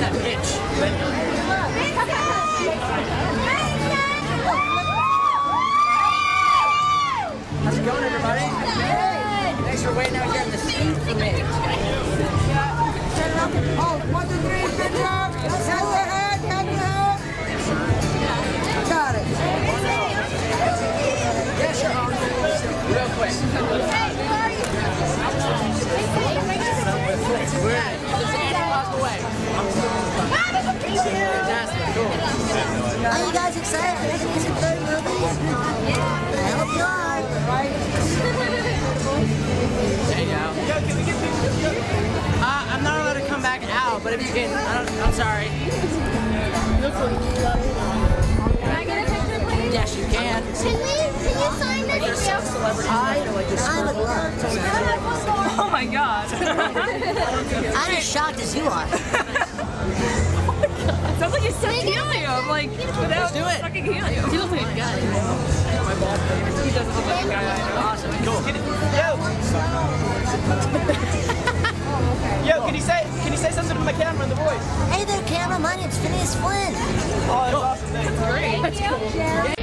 that pitch. How's it going, everybody? Thanks for waiting out here in the seat for me. Oh, 1, 2, 3, good job. Hand your head, hand your head. Got it. Yeah, sure. Real quick. Hey, who are you? There's Andy walk away. Fantastic, cool. Are you guys excited for making this a third movie? Yeah. I hope you are. There you go. I'm not allowed to come back out, but if you can, I'm sorry. Can I get a picture, please? Yes, you can. Can you sign this? I'm a glove. Oh my god. I'm as shocked as you are. Sounds like you sucked helium, like without sucking helium. He looks like a guy. He doesn't look like a guy. Awesome, cool. Yo, can you say something to my camera and the voice? Hey there, camera. My name's Phineas Flynn. Oh, that's awesome. Thanks. Great. Thank you.